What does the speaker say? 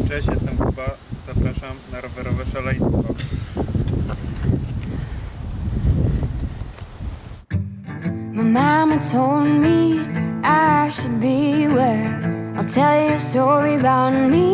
Cześć, jestem Kuba. Zapraszam na rowerowe szaleństwo. My mama told me I should beware. I'll tell you a story about me